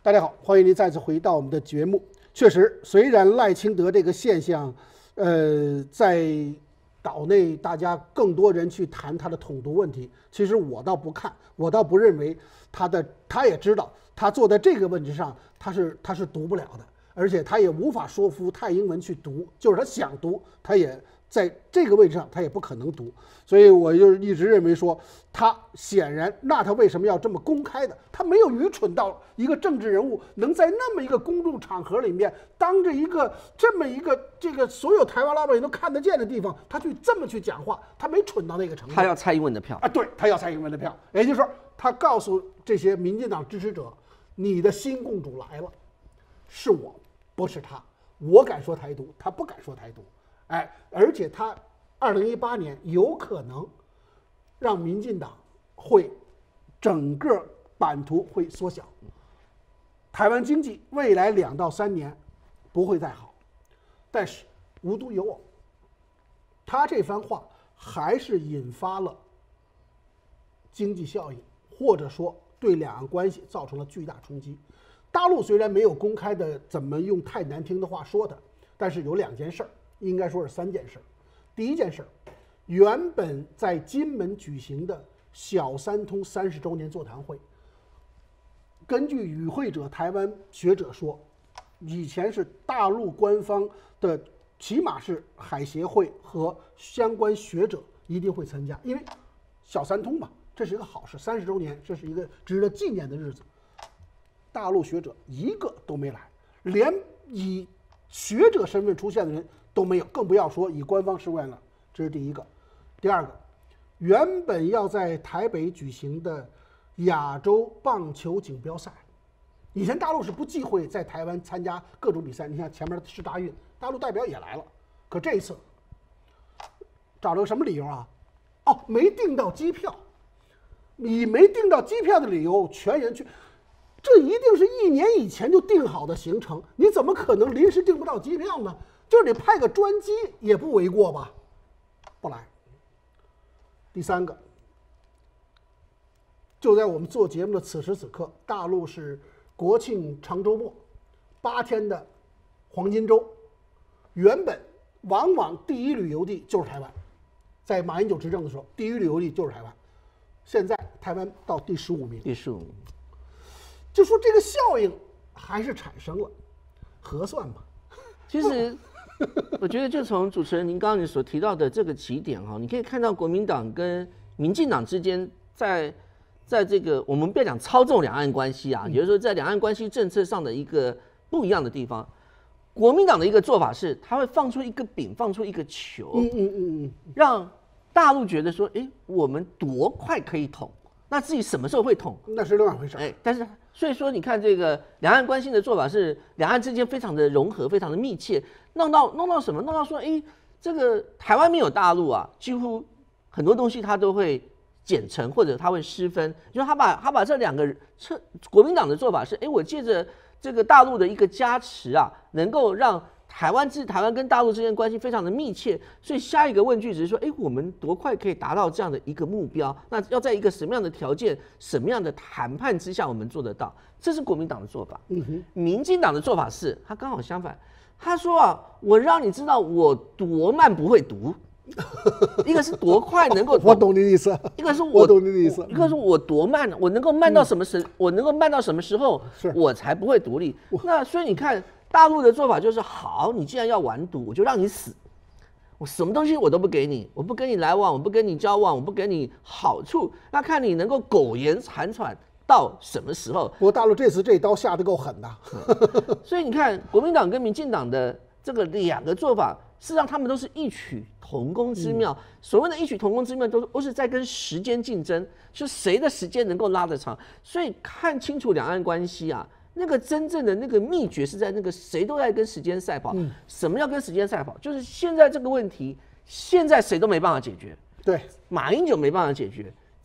大家好，欢迎您再次回到我们的节目。确实，虽然赖清德这个现象，在岛内大家更多人去谈他的统独问题，其实我倒不看，我倒不认为他也知道他坐在这个问题上他是读不了的，而且他也无法说服蔡英文去读，就是他想读，他也在这个位置上他也不可能读。所以我就一直认为说，他显然，那他为什么要这么公开的？他没有愚蠢到一个政治人物能在那么一个公众场合里面，当着这么一个这个所有台湾老百姓都看得见的地方，他去这么去讲话，他没蠢到那个程度。 他要蔡英文的票啊，对，他要蔡英文的票，也就是说，他告诉这些民进党支持者，你的新共主来了，是我，不是他，我敢说台独，他不敢说台独，哎，而且他2018年有可能让民进党会整个版图会缩小，台湾经济未来2到3年不会再好，但是无独有偶，他这番话还是引发了经济效应，或者说对两岸关系造成了巨大冲击。大陆虽然没有公开的怎么用太难听的话说它，但是有2件事儿，应该说是3件事儿。第一件事儿，原本在金门举行的小三通30周年座谈会，根据与会者台湾学者说，以前是大陆官方的，起码是海协会和相关学者一定会参加，因为小三通嘛，这是一个好事，30周年，这是一个值得纪念的日子。大陆学者一个都没来，连以学者身份出现的人都没有，更不要说以官方事务员了。这是第一个。第二个，原本要在台北举行的亚洲棒球锦标赛，以前大陆是不忌讳在台湾参加各种比赛。你看前面的世大运，大陆代表也来了，可这一次找了个什么理由啊？哦，没订到机票。以没订到机票的理由全员去，这一定是1年以前就定好的行程，你怎么可能临时订不到机票呢？就是你派个专机也不为过吧？不来。第3个，就在我们做节目的此时此刻，大陆是国庆长周末，8天的黄金周，原本往往第一旅游地就是台湾，在马英九执政的时候，第一旅游地就是台湾，现在台湾到第15名。 第15名， 就说这个效应还是产生了，核算嘛。 其实我觉得就从主持人您刚刚你所提到的这个起点哈，你可以看到国民党跟民进党之间在这个我们不要讲操纵两岸关系啊，也就是说在两岸关系政策上的一个不一样的地方。国民党的一个做法是，他会放出一个饼，放出一个球，让大陆觉得说，我们多快可以统，那至于什么时候会统， 那是另外一回事。 但是所以说，你看这个两岸关系的做法是，两岸之间非常的融合，非常的密切，弄到什么？弄到说，这个台湾没有大陆啊，几乎很多东西它都会减成，或者它会失分。就是他把这2个国民党的做法是，我借着这个大陆的一个加持啊，能够让台湾跟大陆之间关系非常的密切，所以下一个问句只是说，我们多快可以达到这样的一个目标？那要在一个什么样的条件、什么样的谈判之下，我们做得到？这是国民党的做法。民进党的做法是，他刚好相反，他说啊，我让你知道我多慢不会读。一个是多快能够， 我懂你的意思。 一个是我懂你的意思。 一个是我多慢，我能够慢到什么时？我能够慢到什么时候，我才不会独立？那所以你看，大陆的做法就是：好，你既然要玩独，我就让你死，我什么东西我都不给你，我不跟你来往，我不跟你交往，我不给你好处，那看你能够苟延残喘到什么时候。 不过大陆这次这一刀下得够狠的。 所以你看，国民党跟民进党的这个2个做法，事实上他们都是异曲同工之妙。所谓的异曲同工之妙，都是在跟时间竞争，就谁的时间能够拉得长。所以看清楚两岸关系啊，那个真正的那个秘诀是在那个谁都在跟时间赛跑。什么叫跟时间赛跑？就是现在这个问题，现在谁都没办法解决。 对， 马英九没办法解决，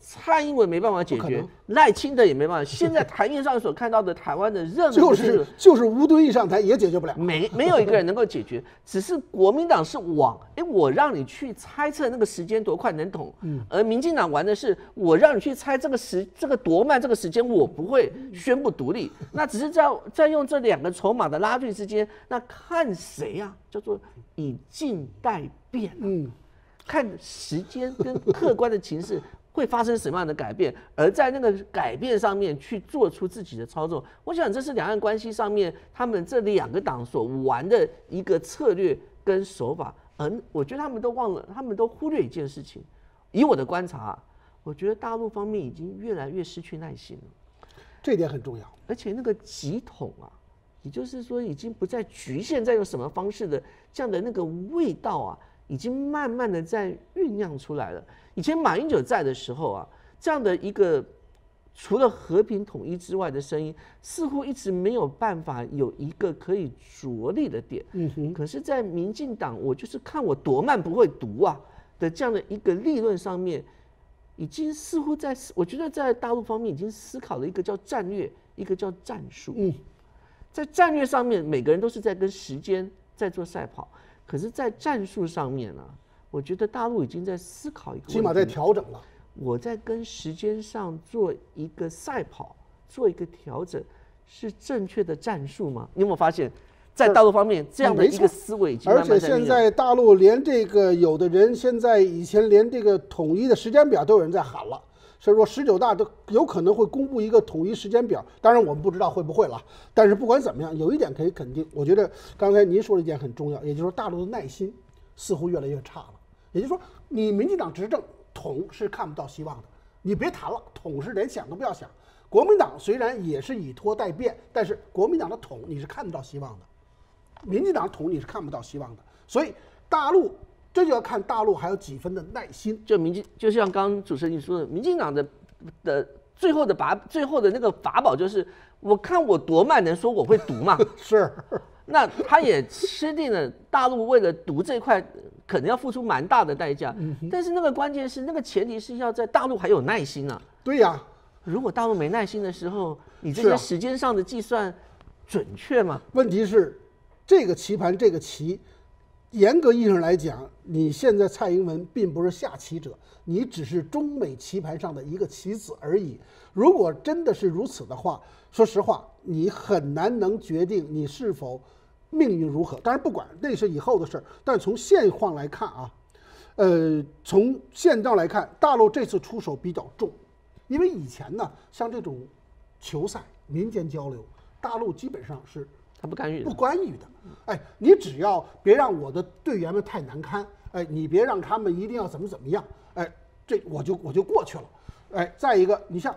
蔡英文没办法解决不可能， 赖清德也没办法。现在台面上所看到的台湾的任何就是吴敦义上台也解决不了， 没有一个人能够解决，只是国民党是往我让你去猜测那个时间多快能懂，而民进党玩的是我让你去猜这个多慢这个时间，我不会宣布独立，那只是在用这两个筹码的拉锯之间，那看谁啊，叫做以静待变，看时间跟客观的情势。会发生什么样的改变，而在那个改变上面去做出自己的操作，我想这是两岸关系上面他们这两个党所玩的一个策略跟手法。而我觉得他们都忘了，他们都忽略一件事情。以我的观察，我觉得大陆方面已经越来越失去耐心了， 这点很重要。 而且那个急统啊，也就是说已经不再局限在用什么方式的这样的那个味道啊，已经慢慢的在酝酿出来了。以前马英九在的时候啊，这样的一个除了和平统一之外的声音，似乎一直没有办法有一个可以着力的点。可是，在民进党，我就是看我多慢不会读啊的这样的一个立论上面，已经似乎我觉得在大陆方面已经思考了一个叫战略，一个叫战术。在战略上面，每个人都是在跟时间在做赛跑，可是，在战术上面啊。我觉得大陆已经在思考一个问题， 起码在调整了。 我在跟时间上做一个赛跑，做一个调整，是正确的战术吗？你有没有发现，在大陆方面这样的一个思维已经慢慢在而且现在大陆连这个有的人现在以前连这个统一的时间表都有人在喊了，所以说19大都有可能会公布一个统一时间表。当然我们不知道会不会了，但是不管怎么样，有一点可以肯定，我觉得刚才您说的一点很重要，也就是说大陆的耐心似乎越来越差了。也就是说，你民进党执政统是看不到希望的，你别谈了，统是连想都不要想。国民党虽然也是以拖代变，但是国民党的统你是看得到希望的，民进党统你是看不到希望的。所以大陆这就要看大陆还有几分的耐心。 就像刚刚主持人你说的，民进党的最后的那个法宝就是，我看我多慢能说我会读嘛？ 是。 那他也吃定了大陆为了读这一块可能要付出蛮大的代价，但是那个关键是那个前提是要在大陆还有耐心啊。 对呀， 如果大陆没耐心的时候，你这些时间上的计算准确吗？ 问题是这个棋盘这个棋，严格意义上来讲，你现在蔡英文并不是下棋者，你只是中美棋盘上的一个棋子而已。如果真的是如此的话，说实话，你很难能决定你是否命运如何。当然不管那是以后的事儿，但从现况来看啊，从现状来看，大陆这次出手比较重，因为以前呢，像这种球赛民间交流，大陆基本上是他不干预的。哎，你只要别让我的队员们太难堪，哎，你别让他们一定要怎么样，哎，这我就过去了。哎，再一个，你像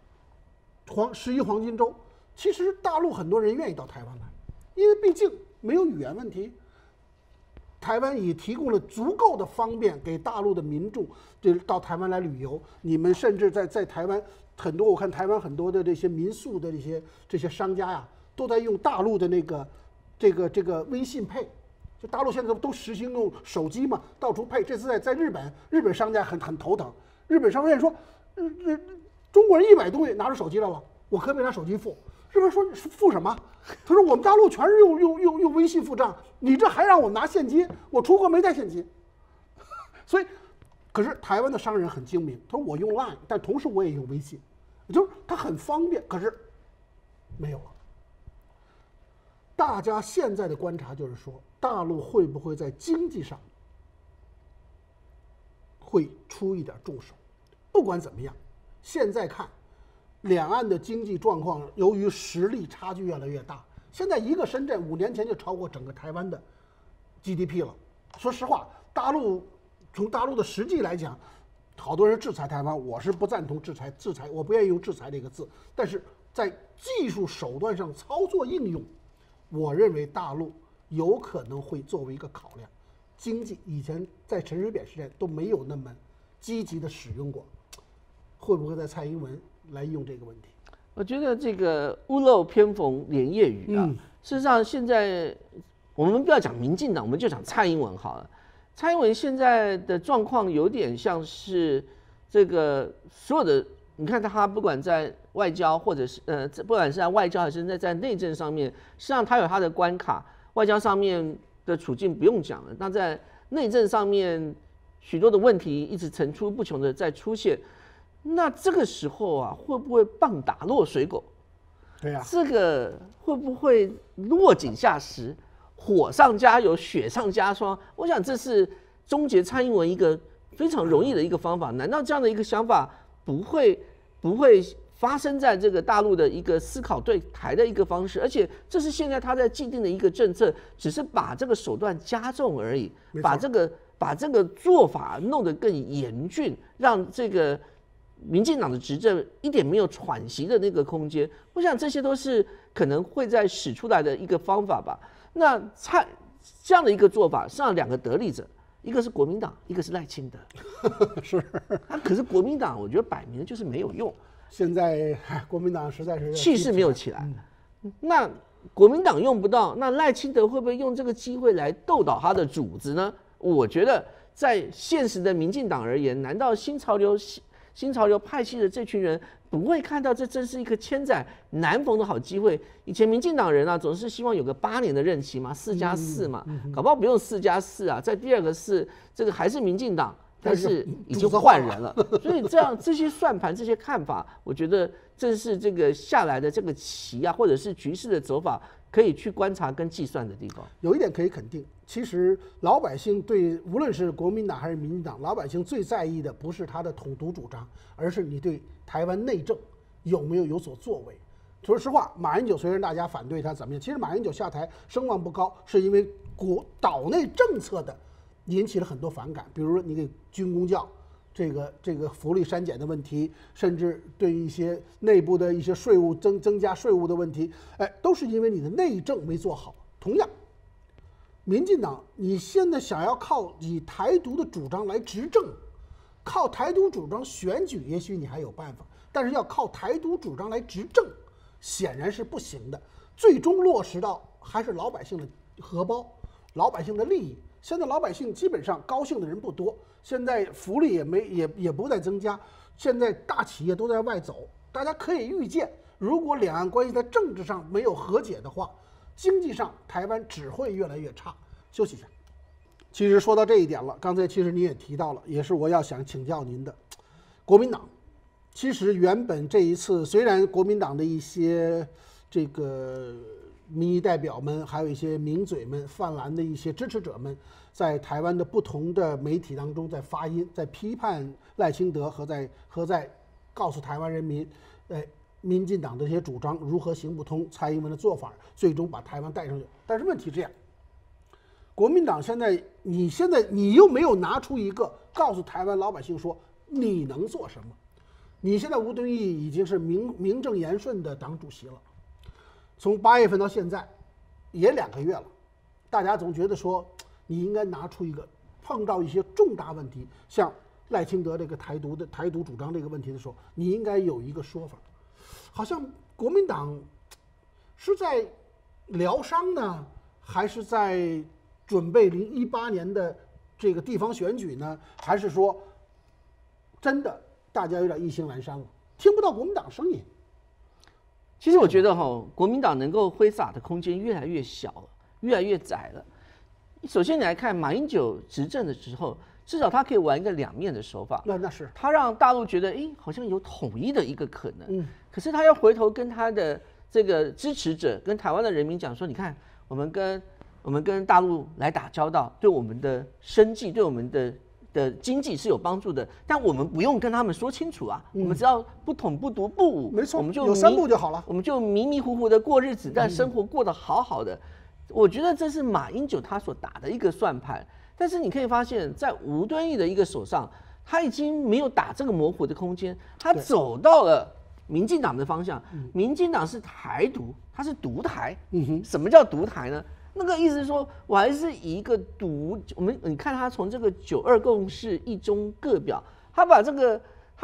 11黄金周，其实大陆很多人愿意到台湾来，因为毕竟没有语言问题。台湾也提供了足够的方便给大陆的民众，就到台湾来旅游。你们甚至在台湾很多，我看台湾很多的这些民宿的这些商家呀，都在用大陆的这个微信配。就大陆现在都实行用手机嘛，到处配。这次在日本商家很头疼，日本商家说，中国人一买东西拿出手机来了，我可不可以拿手机付？日本说付什么？他说我们大陆全是用微信付账，你这还让我拿现金？我出国没带现金。所以，可是台湾的商人很精明，他说我用 Line， 但同时我也用微信，就是它很方便。可是没有了。大家现在的观察就是说，大陆会不会在经济上会出一点重手？不管怎么样，现在看两岸的经济状况，由于实力差距越来越大，现在一个深圳5年前就超过整个台湾的 GDP 了。说实话，从大陆的实际来讲，好多人制裁台湾，我是不赞同制裁，我不愿意用制裁这个字，但是在技术手段上操作应用，我认为大陆有可能会作为一个考量。经济以前在陈水扁时代都没有那么积极的使用过，会不会在蔡英文来用这个问题？ 我觉得这个屋漏偏逢连夜雨啊。事实上，现在我们不要讲民进党，我们就讲蔡英文好了。蔡英文现在的状况有点像是这个所有的，你看他不管在外交或者是不管是在外交还是在内政上面，实际上他有他的关卡。外交上面的处境不用讲了，那在内政上面许多的问题一直层出不穷的在出现。那这个时候啊，会不会棒打落水狗？ 对呀， 这个会不会落井下石，火上加油，雪上加霜？我想这是终结蔡英文一个非常容易的一个方法。难道这样的一个想法不会发生在这个大陆的一个思考对台的一个方式？而且这是现在他在既定的一个政策，只是把这个手段加重而已，把这个做法弄得更严峻，让这个民进党的执政一点没有喘息的那个空间。我想这些都是可能会在使出来的一个方法吧。那这样的一个做法，上两个得利者，一个是国民党，一个是赖清德。 是， 可是国民党，我觉得摆明就是没有用。 现在国民党实在是气势没有起来。那国民党用不到，那赖清德会不会用这个机会来斗倒他的主子呢？我觉得在现实的民进党而言，难道新潮流派系的这群人不会看到这真是一个千载难逢的好机会？以前民进党人啊，总是希望有个8年的任期嘛，4+4嘛，搞不好不用4+4啊，在第2个是这个还是民进党。但是已经换人了，所以这些算盘、这些看法，我觉得正是这个下来的这个棋啊，或者是局势的走法，可以去观察跟计算的地方。 有一点可以肯定，其实老百姓对无论是国民党还是民进党，老百姓最在意的不是他的统独主张，而是你对台湾内政有所作为。说实话，马英九虽然大家反对他怎么样，其实马英九下台声望不高，是因为岛内政策的引起了很多反感，比如说你给军公教这个福利删减的问题，甚至对一些内部的一些税务增加税务的问题，都是因为你的内政没做好。同样，民进党你现在想要靠以台独的主张来执政，靠台独主张选举，也许你还有办法，但是要靠台独主张来执政，显然是不行的。最终落实到还是老百姓的荷包，老百姓的利益。现在老百姓基本上高兴的人不多，现在福利也不再增加，现在大企业都在外走，大家可以预见，如果两岸关系在政治上没有和解的话，经济上台湾只会越来越差。休息一下。其实说到这一点了，刚才其实你也提到了，也是我要想请教您的，国民党。其实原本这一次虽然国民党的一些这个民意代表们，还有一些名嘴们、泛蓝的一些支持者们，在台湾的不同的媒体当中在发音，在批判赖清德和在告诉台湾人民，民进党的这些主张如何行不通，蔡英文的做法最终把台湾带上去。但是问题这样，国民党现在你又没有拿出一个告诉台湾老百姓说你能做什么？你现在吴敦义已经是名正言顺的党主席了。从8月份到现在，也2个月了，大家总觉得说，你应该拿出一个碰到一些重大问题，像赖清德这个台独主张这个问题的时候，你应该有一个说法。好像国民党是在疗伤呢，还是在准备2018年的这个地方选举呢？还是说真的大家有点意兴阑珊了，听不到国民党声音？ 其实我觉得国民党能够挥洒的空间越来越小了，越来越窄了。首先你来看马英九执政的时候，至少他可以玩一个两面的手法。 那是他让大陆觉得，好像有统一的一个可能。可是他要回头跟他的这个支持者、跟台湾的人民讲说，你看，我们跟大陆来打交道，对我们的生计、对我们的经济是有帮助的，但我们不用跟他们说清楚啊，我们只要不统不独不武， 没错， 我们就有3步就好了， 我们就迷迷糊糊的过日子，但生活过得好好的。我觉得这是马英九他所打的一个算盘，但是你可以发现，在吴敦义的一个手上，他已经没有打这个模糊的空间，他走到了民进党的方向。民进党是台独，他是独台。什么叫独台呢？那个意思是说，我还是以一个你看他从这个9·2共识一中各表，他把这个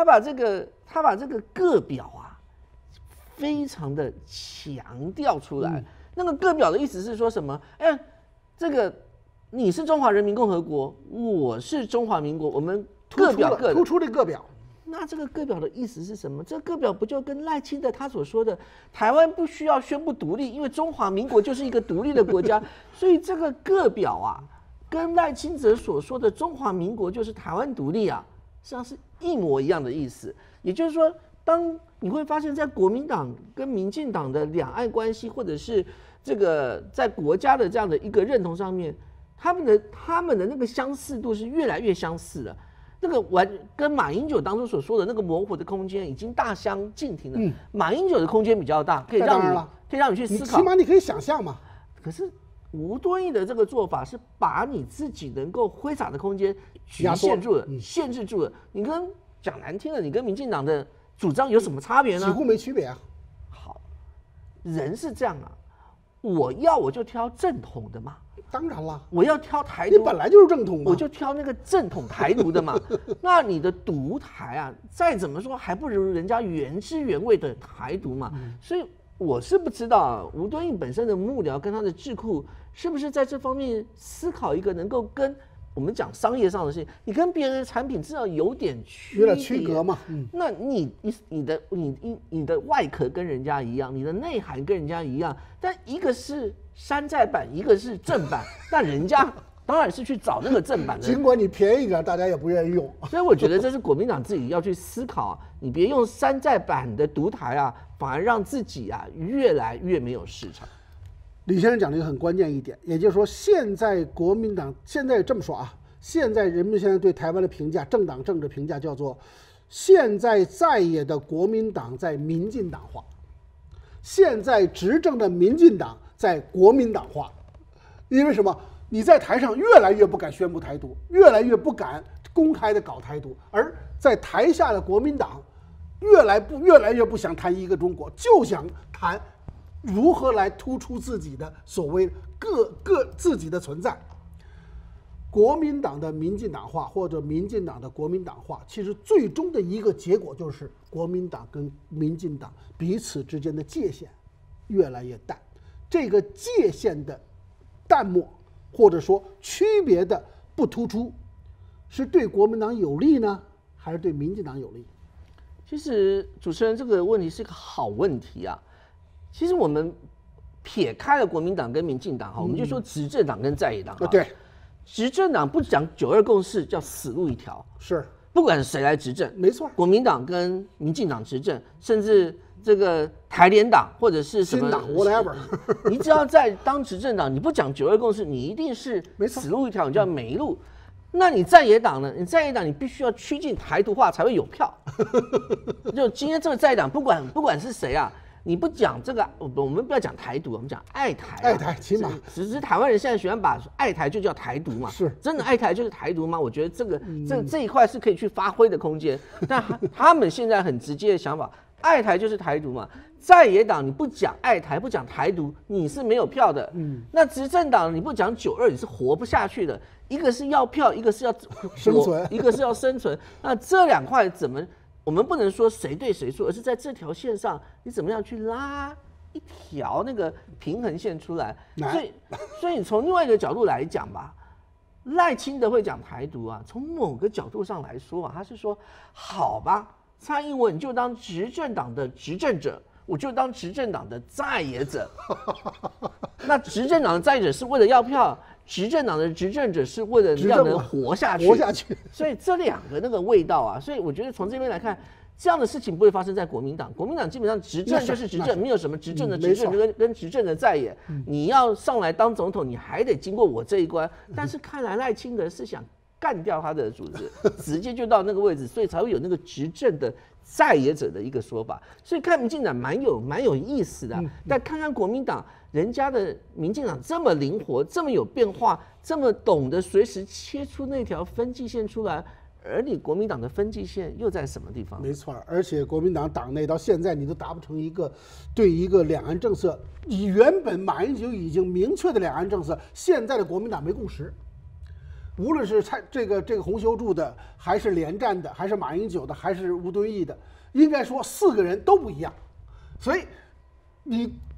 各表啊，非常的强调出来。那个各表的意思是说什么？这个你是中华人民共和国，我是中华民国，我们各表各的， 突出这个表。 那这个各表的意思是什么？这个各表不就跟赖清德他所说的台湾不需要宣布独立，因为中华民国就是一个独立的国家，所以这个各表啊，跟赖清德所说的中华民国就是台湾独立啊，实际上是一模一样的意思。也就是说，当你会发现在国民党跟民进党的两岸关系，或者是这个在国家的这样的一个认同上面，他们的那个相似度是越来越相似了。那个跟马英九当初所说的那个模糊的空间已经大相径庭了。马英九的空间比较大，可以让你去思考， 起码你可以想象嘛。 可是吴敦义的这个做法是把你自己能够挥洒的空间局限住了，限制住了。你跟讲难听的，你跟民进党的主张有什么差别呢？ 几乎没区别啊。 好，人是这样啊，我就挑正统的嘛。 当然了， 我要挑台独， 你本来就是正统嘛， 我就挑那个正统台独的嘛。那你的独台啊，再怎么说还不如人家原汁原味的台独嘛。所以我是不知道啊，吴敦义本身的幕僚跟他的智库是不是在这方面思考一个能够跟我们讲商业上的事情，你跟别人的产品至少有点区隔嘛。 那你的外壳跟人家一样，你的内涵跟人家一样，但一个是山寨版，一个是正版，但人家当然是去找那个正版的。 尽管你便宜一点，大家也不愿意用。 所以我觉得这是国民党自己要去思考啊，你别用山寨版的独台啊，反而让自己啊越来越没有市场。 李先生讲了一个很关键一点，也就是说，现在国民党现在这么说啊，现在人们现在对台湾的评价，政党政治评价叫做，现在在野的国民党在民进党化，现在执政的民进党在国民党化。因为什么？你在台上越来越不敢宣布台独，越来越不敢公开的搞台独，而在台下的国民党越来越不想谈一个中国，就想谈如何来突出自己的所谓自己的存在。国民党的民进党化或者民进党的国民党化，其实最终的一个结果就是国民党跟民进党彼此之间的界限越来越淡。这个界限的淡漠或者说区别的不突出，是对国民党有利呢，还是对民进党有利？ 其实主持人这个问题是个好问题啊。其实我们撇开了国民党跟民进党哈，我们就说执政党跟在野党。 对， 执政党不讲9·2共识，叫死路一条。 是， 不管谁来执政， 没错。 国民党跟民进党执政，甚至这个台联党或者是什么新党 whatever， 你只要在当执政党，你不讲9·2共识，你一定是死路一条，你叫没路。那你在野党呢？你在野党，你必须要趋近台独化才会有票。就今天这个在野党，不管是谁啊，你不讲这个，我们不要讲台独，我们讲爱台。 爱台起码， 只是台湾人现在喜欢把爱台就叫台独嘛。 是， 真的爱台就是台独吗？我觉得这一块是可以去发挥的空间。但他们现在很直接的想法，爱台就是台独嘛。在野党你不讲爱台，不讲台独，你是没有票的。那执政党你不讲9·2，你是活不下去的。一个是要票，一个是要生存， 一个是要生存。那这两块怎么？我们不能说谁对谁错，而是在这条线上，你怎么样去拉一条那个平衡线出来？所以你从另外一个角度来讲吧，赖清德会讲台独啊，从某个角度上来说啊，他是说好吧，蔡英文你就当执政党的执政者，我就当执政党的在野者。那执政党的在野者是为了要票，执政党的执政者是为了要能活下去。所以这两个那个味道啊，所以我觉得从这边来看，这样的事情不会发生在国民党。国民党基本上执政就是执政，没有什么执政的执政跟执政的在野。你要上来当总统，你还得经过我这一关。但是看来赖清德是想干掉他的组织，直接就到那个位置，所以才会有那个执政的在野者的一个说法。所以看民进党蛮有意思的，但看看国民党，人家的民进党这么灵活，这么有变化，这么懂得随时切出那条分界线出来。而你国民党的分界线又在什么地方？ 没错，而且国民党党内到现在你都达不成对一个两岸政策，原本马英九已经明确的两岸政策，现在的国民党没共识。无论是这个洪秀柱的，还是连战的，还是马英九的，还是吴敦义的，应该说4个人都不一样。所以你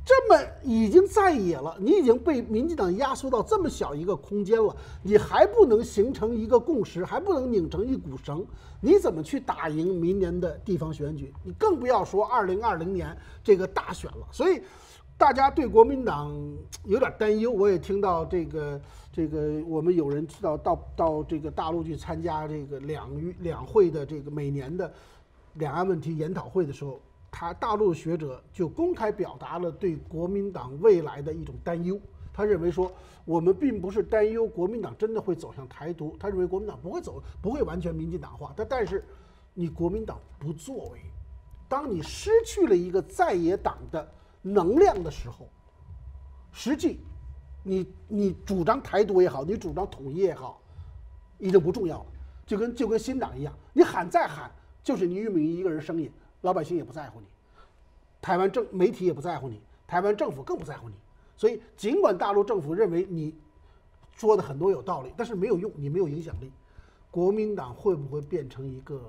这么已经在野了，你已经被民进党压缩到这么小一个空间了，你还不能形成一个共识，还不能拧成一股绳，你怎么去打赢明年的地方选举？你更不要说2020年这个大选了。所以，大家对国民党有点担忧。我也听到这个我们有人到这个大陆去参加这个两会的这个每年的两岸问题研讨会的时候。大陆学者就公开表达了对国民党未来的一种担忧。他认为说，我们并不是担忧国民党真的会走向台独，他认为国民党不会完全民进党化。但是，你国民党不作为，当你失去了一个在野党的能量的时候，实际你主张台独也好，你主张统一也好，已经不重要了。就跟新党一样，你喊再喊，就是你俞敏洪一个人声音。老百姓也不在乎你，台湾媒体也不在乎你，台湾政府更不在乎你。所以，尽管大陆政府认为你说的很多有道理，但是没有用，你没有影响力。国民党会不会变成一个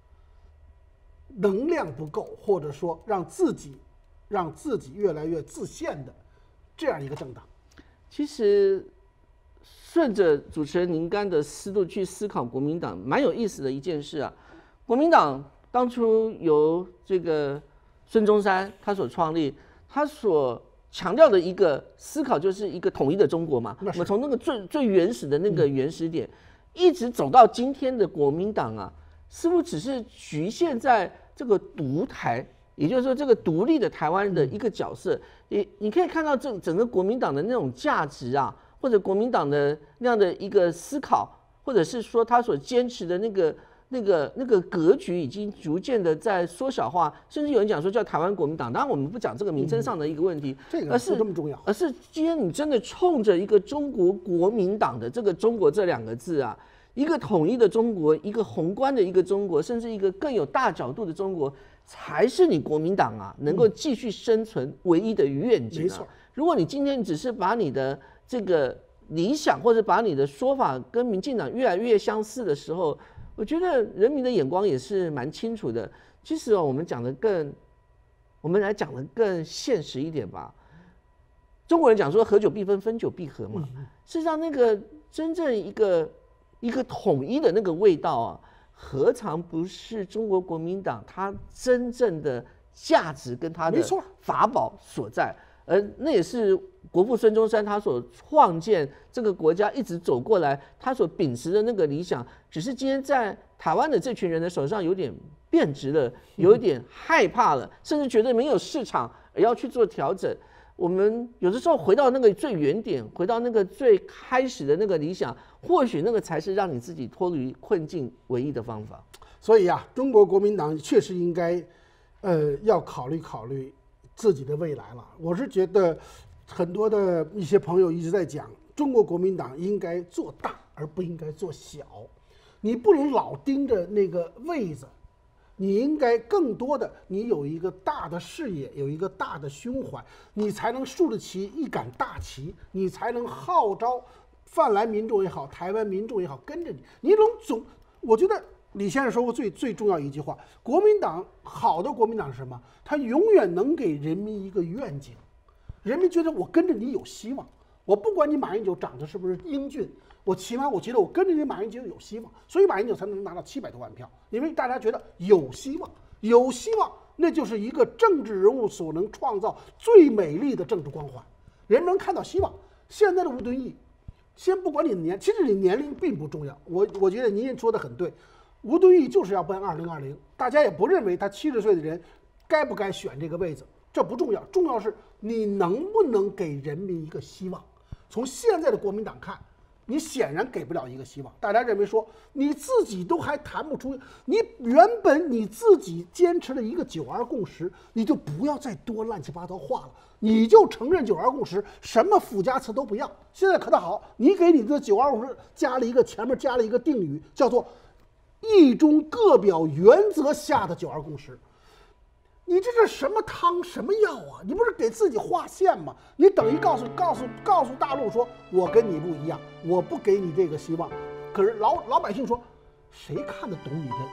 能量不够，或者说让自己越来越自陷的这样一个政党？ 其实，顺着主持人您刚的思路去思考国民党，蛮有意思的一件事啊。国民党当初由这个孙中山他所创立，他所强调的一个思考就是一个统一的中国嘛。我们从那个最原始的那个原始点，一直走到今天的国民党啊，似乎只是局限在这个独台，也就是说这个独立的台湾的一个角色。你可以看到整个国民党的那种价值啊，或者国民党的那样的一个思考，或者是说他所坚持的那个格局已经逐渐的在缩小化，甚至有人讲说叫台湾国民党。当然我们不讲这个名称上的一个问题， 这个不这么重要， 而是今天你真的冲着一个中国国民党的这个中国这两个字啊，一个统一的中国，一个宏观的一个中国，甚至一个更有大角度的中国，才是你国民党啊能够继续生存唯一的愿景。 没错， 如果你今天只是把你的这个理想或者把你的说法跟民进党越来越相似的时候，我觉得人民的眼光也是蛮清楚的。其实我们来讲的更现实一点吧。中国人讲说合久必分，分久必合嘛。事实上，那个真正一个统一的那个味道啊，何尝不是中国国民党它真正的价值跟它的法宝所在？而那也是国父孙中山他所创建这个国家一直走过来，他所秉持的那个理想，只是今天在台湾的这群人的手上有点变质了，有一点害怕了，甚至觉得没有市场而要去做调整。我们有的时候回到那个最原点，回到那个最开始的那个理想，或许那个才是让你自己脱离困境唯一的方法。 所以啊，中国国民党确实应该，要考虑自己的未来了。我是觉得很多的一些朋友一直在讲，中国国民党应该做大而不应该做小，你不能老盯着那个位子，你应该更多的你有一个大的视野，有一个大的胸怀，你才能竖得起一杆大旗，你才能号召泛蓝民众也好，台湾民众也好跟着你。你我觉得李先生说过最重要一句话，国民党好的国民党是什么？他永远能给人民一个愿景，人民觉得我跟着你有希望，我不管你马英九长得是不是英俊，起码我觉得我跟着你马英九有希望，所以马英九才能拿到700多万票，因为大家觉得有希望，那就是一个政治人物所能创造最美丽的政治光环，人们能看到希望。现在的吴敦义，先不管你其实你年龄并不重要，我觉得您也说的很对。吴敦义就是要奔2020，大家也不认为他70岁的人该不该选这个位置，这不重要，重要是你能不能给人民一个希望。从现在的国民党看，你显然给不了一个希望。大家认为说你自己都还谈不出，你原本你自己坚持了一个9·2共识，你就不要再多乱七八糟话了，你就承认9·2共识，什么附加词都不要。现在可倒好，你给你的9·2共识前面加了一个定语，叫做一中各表原则下的9·2共识，你这是什么汤什么药啊？你不是给自己划线吗？你等于告诉大陆说，我跟你不一样，我不给你这个希望。可是老百姓说，谁看得懂你的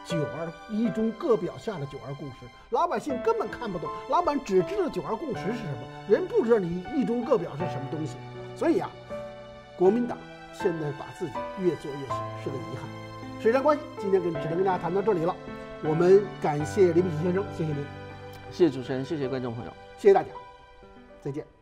一中各表下的九二共识，老百姓根本看不懂，老百姓只知道九二共识是什么，人不知道你一中各表是什么东西。所以啊，国民党现在把自己越做越小，是个遗憾。时间关系，今天只能跟大家谈到这里了。我们感谢李秉琦先生，谢谢您， 谢谢主持人，谢谢观众朋友， 谢谢大家，再见。